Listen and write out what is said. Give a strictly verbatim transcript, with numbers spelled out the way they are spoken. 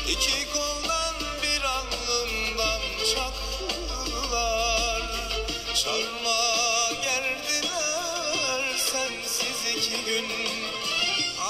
İki koldan bir alnımdan çaktılar. Çarmıha gerdiler sensiz iki gün.